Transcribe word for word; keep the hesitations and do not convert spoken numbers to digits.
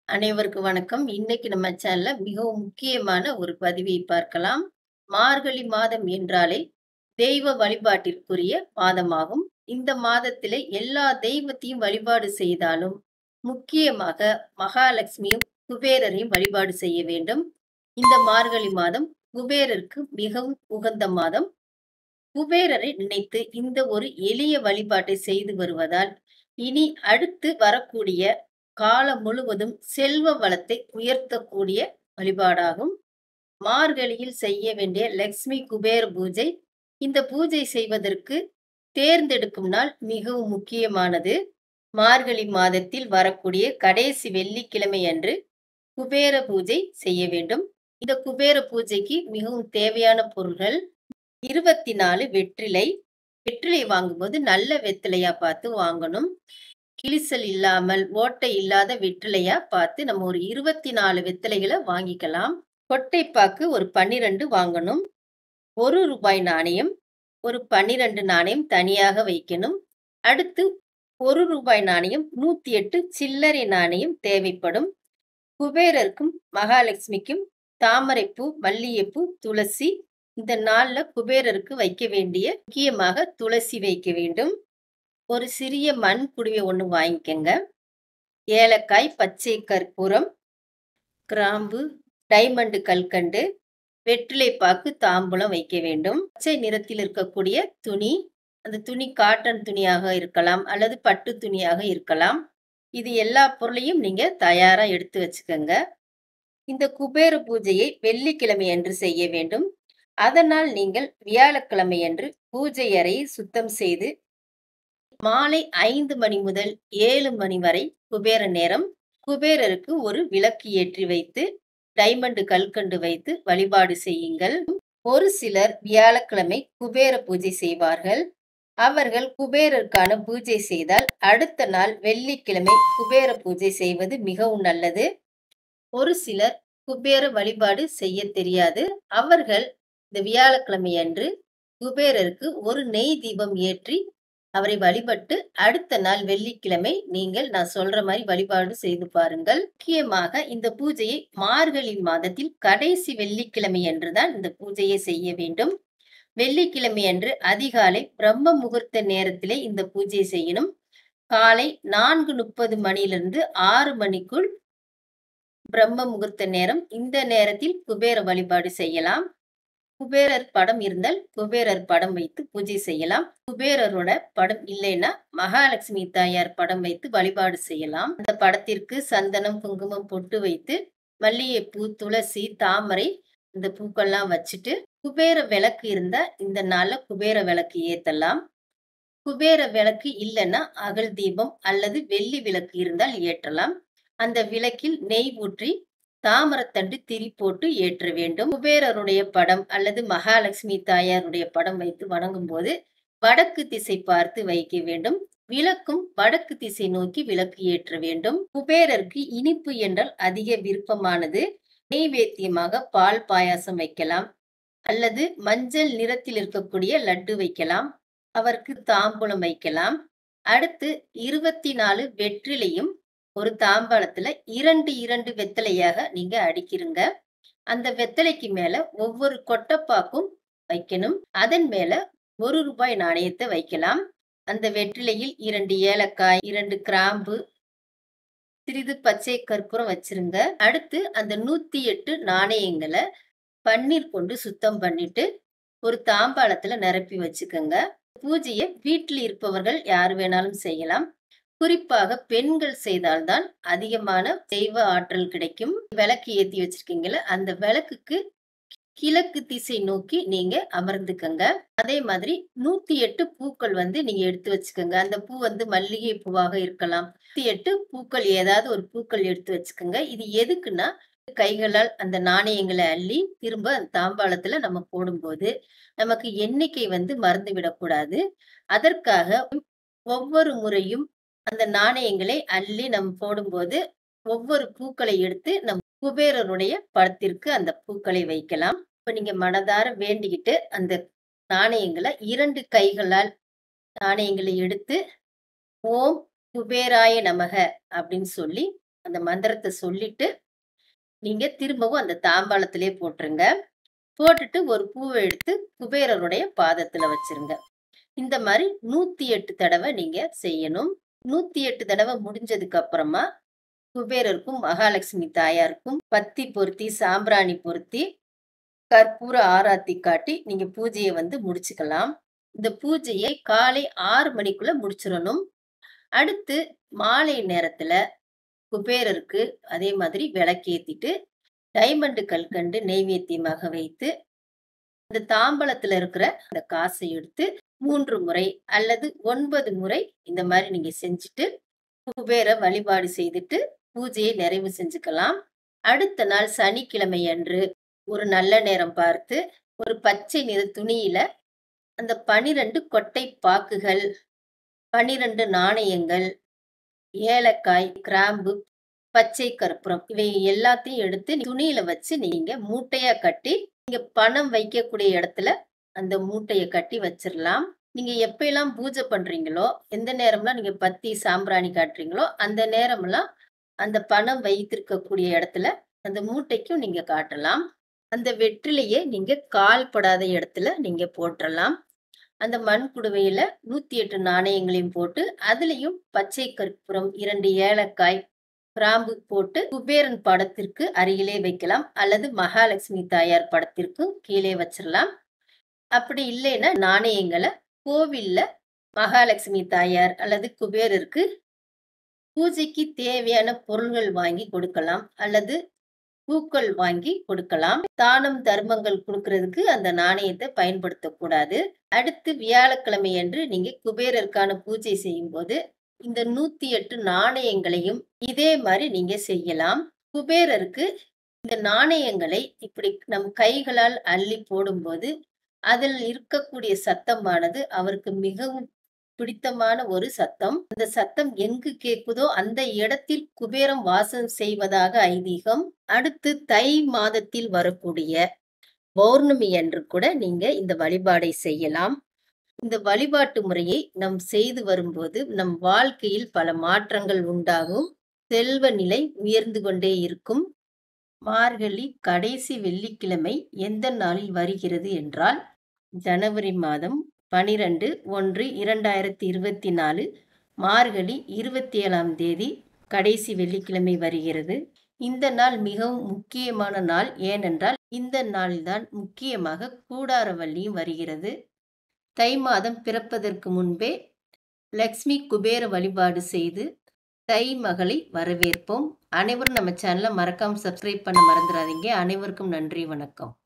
அனைவருக்கும் வணக்கம். இன்னைக்கு நம்ம சேனல்ல மிகவும் முக்கியமான ஒரு பதிவை பார்க்கலாம். மார்கழி மாதம் என்றாலே தெய்வ வழிபாட்டிற்குரிய மாதமாகும். இந்த மாதத்திலே எல்லா தெய்வத்தையும் வழிபாடு செய்தாலும், முக்கியமாக மகாலட்சுமியும், குபேரரையும் வழிபாடு செய்ய வேண்டும். இந்த மார்கழி மாதம் குபேரருக்கு மிகவும் உகந்த மாதம். குபேரரை நினைத்து இந்த ஒரு எளிய வழிபாட்டை செய்து வருவதால், இனி அடுத்து வரக்கூடிய காலம் முழுவதும் செல்வ வளத்தை உயர்த்தக்கூடிய வழிபாடாகும். மார்கழியில் செய்ய வேண்டிய லட்சுமி குபேர பூஜை. இந்த பூஜை செய்வதற்கு தேர்ந்தெடுக்கும் நாள் மிகவும் முக்கியமானது. மார்கழி மாதத்தில் வரக்கூடிய கடைசி வெள்ளிக்கிழமை அன்று குபேர பூஜை செய்ய வேண்டும். இந்த குபேர பூஜைக்கு மிகவும் தேவையான பொருள்கள் இருபத்தி நாலு வெற்றிலை. வெற்றிலை வாங்கும்போது நல்ல வெற்றிலையா பார்த்து வாங்கணும். கிழிசல் இல்லாமல் ஓட்டை இல்லாத வெற்றிலையா பார்த்து நம்ம ஒரு இருபத்தி நாலு வெற்றிலைகளை வாங்கிக்கலாம். கொட்டைப்பாக்கு ஒரு பன்னிரண்டு வாங்கணும். ஒரு ரூபாய் நாணயம், ஒரு பன்னிரண்டு நாணயம் தனியாக வைக்கணும். அடுத்து ஒரு ரூபாய் நாணயம், நூத்தி எட்டு சில்லறை நாணயம் தேவைப்படும். குபேரருக்கும் மகாலட்சுமிக்கும் தாமரைப்பூ, மல்லிகைப்பூ, துளசி இந்த நாள்ல குபேரருக்கு வைக்க வேண்டிய முக்கியமாக துளசி வைக்க வேண்டும். ஒரு சிறிய மண் குடுவை ஒண்ணு வாங்கிக்கங்க. ஏலக்காய், பச்சை கற்பூரம், கிராம்பு, டைமண்ட் கல்கண்டு, வெற்றிலை பாக்கு, தாம்பூலம் வைக்க வேண்டும். பச்சை நிறத்தில் இருக்கக்கூடிய துணி, அந்த துணி காட்டன் துணியாக இருக்கலாம் அல்லது பட்டு துணியாக இருக்கலாம். இது எல்லா பொருளையும் நீங்க தயாரா எடுத்து வச்சுக்கோங்க. இந்த குபேர பூஜையை வெள்ளிக்கிழமை அன்று செய்ய வேண்டும். அதனால் நீங்கள் வியாழக்கிழமை அன்று பூஜை அறையை சுத்தம் செய்து மாலை ஐந்து மணி முதல் ஏழு மணி வரை குபேர நேரம். குபேரருக்கு ஒரு விளக்கு ஏற்றி வைத்து டைமண்ட் கல்கண்டு வைத்து வழிபாடு செய்யுங்கள். ஒரு சிலர் வியாழக்கிழமை குபேர பூஜை செய்வார்கள். அவர்கள் குபேரருக்கான பூஜை செய்தால் அடுத்த நாள் வெள்ளிக்கிழமை குபேர பூஜை செய்வது மிகவும் நல்லது. ஒரு சிலர் குபேர வழிபாடு செய்ய தெரியாது. அவர்கள் இந்த வியாழக்கிழமை அன்று குபேரருக்கு ஒரு நெய் தீபம் ஏற்றி அவரை வழிபட்டு அடுத்த நாள் வெள்ளிக்கிழமை நீங்கள் நான் சொல்ற மாதிரி வழிபாடு செய்து பாருங்கள். முக்கியமாக இந்த பூஜையை மார்கழி மாதத்தில் கடைசி வெள்ளிக்கிழமை அன்றுதான் இந்த பூஜையை செய்ய வேண்டும். வெள்ளிக்கிழமை அன்று அதிகாலை பிரம்ம முகூர்த்த நேரத்திலே இந்த பூஜை செய்யணும். காலை நான்கு முப்பது மணியிலிருந்து ஆறு மணிக்குள் பிரம்ம முகூர்த்த நேரம். இந்த நேரத்தில் குபேர வழிபாடு செய்யலாம். குபேரர் படம் இருந்தால் குபேரர் படம் வைத்து பூஜை செய்யலாம். குபேரரோட படம் இல்லைன்னா மகாலட்சுமி தாயார் படம் வைத்து வழிபாடு செய்யலாம். அந்த படத்திற்கு சந்தனம், குங்குமம் பொட்டு வைத்து மல்லிகைப்பூ, துளசி, தாமரை இந்த பூக்கள்லாம் வச்சுட்டு குபேர விளக்கு இருந்தா இந்த நாள்ல குபேர விளக்கு ஏத்தலாம். குபேர விளக்கு இல்லைன்னா அகல் தீபம் அல்லது வெள்ளி விளக்கு இருந்தால் ஏற்றலாம். அந்த விளக்கில் நெய் ஊற்றி தாமரத்தண்டு திரி போட்டு ஏற்ற வேண்டும். குபேரருடைய படம் அல்லது மகாலட்சுமி தாயாருடைய படம் வைத்து வணங்கும் போது வடக்கு திசை பார்த்து வைக்க வேண்டும். விளக்கும் வடக்கு திசை நோக்கி விளக்கு ஏற்ற வேண்டும். குபேரருக்கு இனிப்பு என்றால் அதிக விருப்பமானது. நெய்வேத்தியமாக பால் பாயாசம் வைக்கலாம் அல்லது மஞ்சள் நிறத்தில் இருக்கக்கூடிய லட்டு வைக்கலாம். அவருக்கு தாம்பூலம் வைக்கலாம். அடுத்து இருபத்தி நாலு வெற்றிலையும் ஒரு தாம்பாளத்துல இரண்டு இரண்டு வெத்தலையாக நீங்க அடிக்கிறீங்க. அந்த வெத்தலைக்கு மேல ஒவ்வொரு கொட்டைப்பாக்கும் வைக்கணும். அதன் மேல ஒரு ரூபாய் நாணயத்தை வைக்கலாம். அந்த வெற்றிலையில் இரண்டு ஏலக்காய், இரண்டு கிராம்பு, சிறிது பச்சை கற்பூரம் வச்சிருங்க. அடுத்து அந்த நூத்தி எட்டு நாணயங்களை பன்னீர் கொண்டு சுத்தம் பண்ணிட்டு ஒரு தாம்பாளத்துல நிரப்பி வச்சுக்கோங்க. பூஜையை வீட்டில் இருப்பவர்கள் யார் வேணாலும் செய்யலாம். குறிப்பாக பெண்கள் செய்தால்தான் அதிகமான தெய்வ ஆற்றல் கிடைக்கும். விளக்கு ஏத்தி வச்சிருக்கீங்களா, அந்த விளக்குக்கு கிழக்கு திசை நோக்கி நீங்க அமர்ந்துக்கங்க. அதே மாதிரி நூத்தி எட்டு பூக்கள் வந்து நீங்க எடுத்து வச்சுக்கோங்க. அந்த பூ வந்து மல்லிகை பூவாக இருக்கலாம். நூத்தி எட்டு பூக்கள் ஏதாவது ஒரு பூக்கள் எடுத்து வச்சுக்கோங்க. இது எதுக்குன்னா கைகளால் அந்த நாணயங்களை அள்ளி திரும்ப அந்த தாம்பாளத்துல நம்ம போடும்போது நமக்கு எண்ணிக்கை வந்து மறந்து விடக்கூடாது. அதற்காக ஒவ்வொரு முறையும் அந்த நாணயங்களை அள்ளி நம்ம போடும்போது ஒவ்வொரு பூக்களை எடுத்து நம் குபேரருடைய படத்திற்கு அந்த பூக்களை வைக்கலாம். இப்ப நீங்க மனதார வேண்டிக்கிட்டு அந்த நாணயங்களை இரண்டு கைகளால் நாணயங்களை எடுத்து ஓம் குபேராய நமக அப்படின்னு சொல்லி அந்த மந்திரத்த சொல்லிட்டு, நீங்க திரும்பவும் அந்த தாம்பாளத்திலே போட்டுருங்க. போட்டுட்டு ஒரு பூவ எடுத்து குபேரருடைய பாதத்துல வச்சுருங்க. இந்த மாரி நூத்தி எட்டு தடவ நீங்க செய்யணும். நூத்தி எட்டு தடவ முடிஞ்சதுக்கு அப்புறமா, குபேரருக்கும், மகாலட்சுமி தாயாருக்கும் பத்தி பொருத்தி, சாம்பிராணி பொருத்தி, கற்பூர ஆராத்தி காட்டி, நீங்க பூஜைய வந்து முடிச்சுக்கலாம். இந்த பூஜையை காலை ஆறு மணிக்குள்ள முடிச்சிரணும். அடுத்து மாலை நேரத்துல குபேரருக்கு அதே மாதிரி விளக்கேத்திட்டு, டைமண்ட் கல்கண்டு நெய்வேத்தியமாக வைத்து, இந்த தாம்பலத்துல இருக்கிற அந்த காச எடுத்து மூன்று முறை அல்லது ஒன்பது முறை இந்த மாரி நீங்க செஞ்சுட்டு, குபேர வழிபாடு செய்துட்டு, பூஜையை நிறைவு செஞ்சுக்கலாம். அடுத்த நாள் சனிக்கிழமை அன்று ஒரு நல்ல நேரம் பார்த்து, ஒரு பச்சை நிற துணியில அந்த பன்னிரண்டு கொட்டை பாக்குகள், பன்னிரண்டு நாணயங்கள், ஏலக்காய், கிராம்பு, பச்சை கற்பூரம் இவை எல்லாத்தையும் எடுத்து துணியில வச்சு நீங்க மூட்டையா கட்டி, நீங்க பணம் வைக்கக்கூடிய இடத்துல அந்த மூட்டைய கட்டி வச்சிரலாம். நீங்க எப்பயெல்லாம் பூஜை பண்றீங்களோ, எந்த நேரம்லாம் நீங்க பத்தி, சாம்பிராணி காட்டுறீங்களோ, அந்த நேரம்லாம் அந்த பணம் வைத்திருக்கக்கூடிய இடத்துல அந்த மூட்டைக்கும் நீங்க காட்டலாம். அந்த வெற்றிலைய நீங்க கால் படாத இடத்துல நீங்க போட்றலாம். அந்த மண் குடுவையில நூத்தி எட்டு நாணயங்களையும் போட்டு, அதுலயும் பச்சை கற்பூரம், இரண்டு ஏலக்காய், கிராம்பு போட்டு குபேரன் படத்திற்கு அருகிலே வைக்கலாம். அல்லது மகாலட்சுமி தாயார் படத்திற்கும் கீழே வச்சிரலாம். அப்படி இல்லைன்னா நாணயங்கள கோவில்ல மகாலட்சுமி தாயார் அல்லது குபேரருக்கு பூஜைக்கு தேவையான பொருள்கள் வாங்கி கொடுக்கலாம். அல்லது பூக்கள் வாங்கி கொடுக்கலாம். தானம், தர்மங்கள் குடுக்குறதுக்கு அந்த நாணயத்த பயன்படுத்தக்கூடாது. அடுத்து வியாழக்கிழமை அன்று நீங்க குபேரருக்கான பூஜை செய்யும்போது, இந்த நூத்தி எட்டு நாணயங்களையும் இதே மாரி நீங்க செய்யலாம். குபேரருக்கு இந்த நாணயங்களை இப்படி நம் கைகளால் அள்ளி போடும்போது, அதில் இருக்கக்கூடிய சத்தமானது அவருக்கு மிகவும் பிடித்தமான ஒரு சத்தம். அந்த சத்தம் எங்கு கேட்குதோ அந்த இடத்தில் குபேரம் வாசம் செய்வதாக ஐதீகம். அடுத்து தை மாதத்தில் வரக்கூடிய பௌர்ணமி அன்று கூட நீங்க இந்த வழிபாடை செய்யலாம். இந்த வழிபாட்டு முறையை நம் செய்து வரும்போது, நம் வாழ்க்கையில் பல மாற்றங்கள் உண்டாகும். செல்வ நிலை உயர்ந்து கொண்டே இருக்கும். மார்கழி கடைசி வெள்ளிக்கிழமை எந்த நாளில் வருகிறது என்றால், ஜனவரி மாதம் பனிரெண்டு ஒன்று இரண்டாயிரத்தி இருபத்தி நாலு மார்கழி இருபத்தி ஏழாம் தேதி கடைசி வெள்ளிக்கிழமை வருகிறது. இந்த நாள் மிகவும் முக்கியமான நாள். ஏனென்றால் இந்த நாளில்தான் முக்கியமாக கூடாரவள்ளியும் வருகிறது. தை மாதம் பிறப்பதற்கு முன்பே லக்ஷ்மி குபேர வழிபாடு செய்து தை மகளை வரவேற்போம். அனைவரும் நம்ம சேனலை மறக்காம சப்ஸ்கிரைப் பண்ண மறந்துடாதீங்க. அனைவருக்கும் நன்றி, வணக்கம்.